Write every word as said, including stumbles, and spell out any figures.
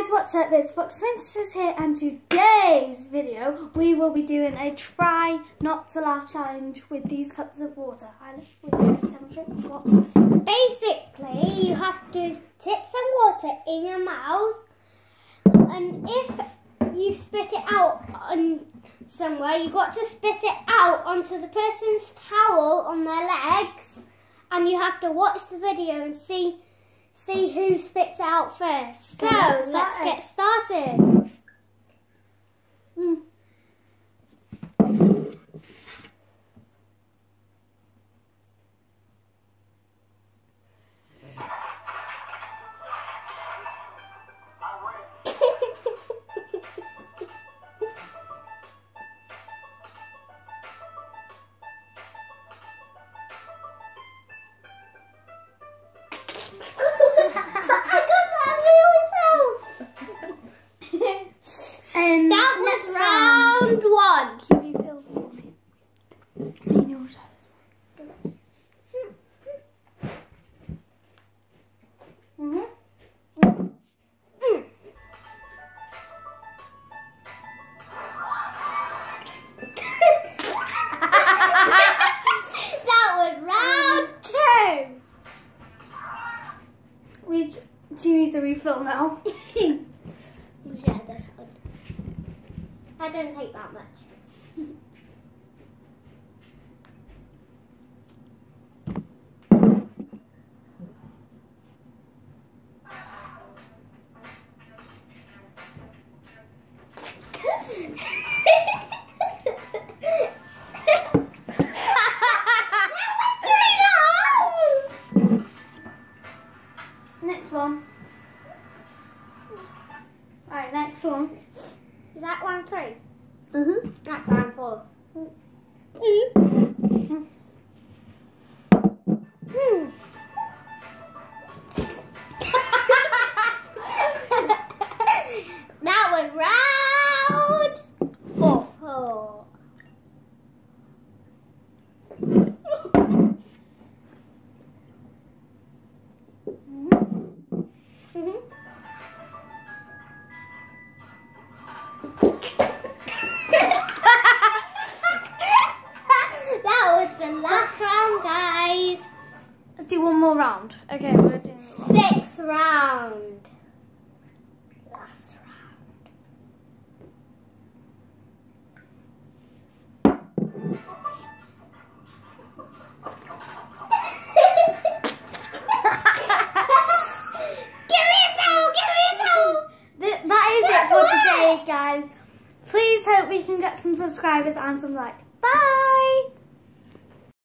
guys, what's up? It's Fox Princess here, and today's video we will be doing a try not to laugh challenge with these cups of water. I will demonstrate what. Basically, you have to tip some water in your mouth, and if you spit it out on somewhere, you got to spit it out onto the person's towel on their legs, and you have to watch the video and see. See who spits it out first. So, let's, let's get started. Mm. And that was round one. Keep you filming for me. And you'll show this one. Mm-hmm. Mm. That was round two. We do you need to refill now? Yeah, that's good. I don't take that much. Next one. Alright, next one. Is that round three? Mm-hmm. That's round four. Mm-hmm. Mm. That was round four. four. Mm-hmm. That was the last round, guys. Let's do one more round. Okay, we're doing Sixth round. Last round. Give me a towel, give me a towel. Th that is That's it for a today, guys. Please hope we can get some subscribers and some like. Bye!